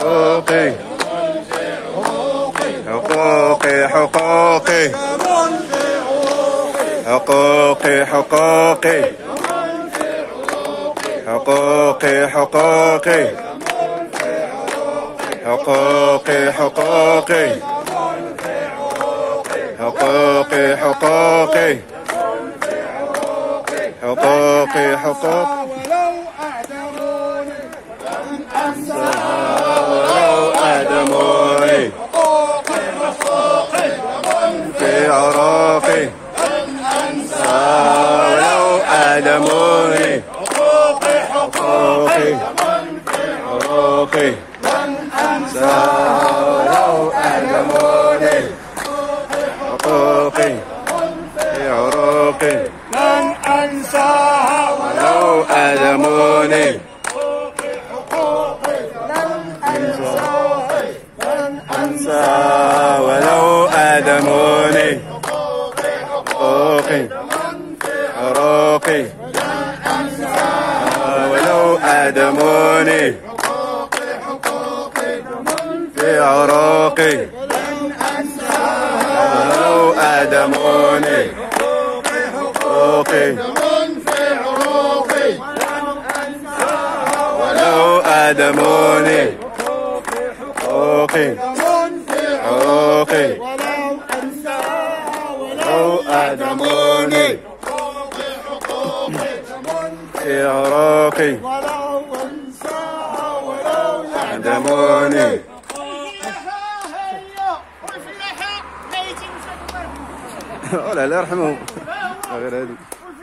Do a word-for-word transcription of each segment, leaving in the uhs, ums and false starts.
حقوقي حقوقي حقوقي حقوقي حقوقي حقوقي حقوقي حقوقي حقوقي حقوقي حقوقي حقوقي حقوق ولو أعدموني في عراقي ولو أعدموني حقوقي حقوقي ولو أعدموني حقوقي في عروقي لن أنساها ولو أعدموني لن أنسى ولو أعدموني حقوقي عروقي ولو أعدموني في عروقي ولو أعدموني حقوقي ولو أعدموني حقوقي حقوقي ولو أعدموني في عراقي أعدموني ولا لا يرحمهم غير هذه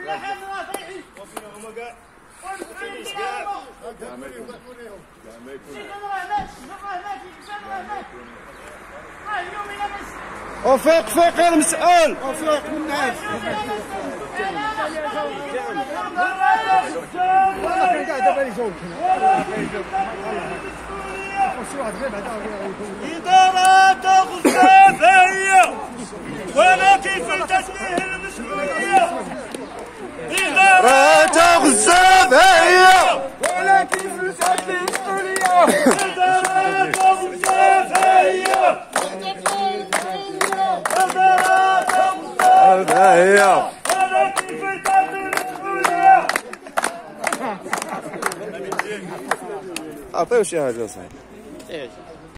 وفيق فيق يا المسؤول وفيق من الناس إدارة غزافية ولكن في تسميه المسؤولية إدارة غزافية ولكن في تسميه المسؤولية إدارة غزافية غزافية ولكن في تسميه المسؤولية. أعطيه شي حاجة صحيح.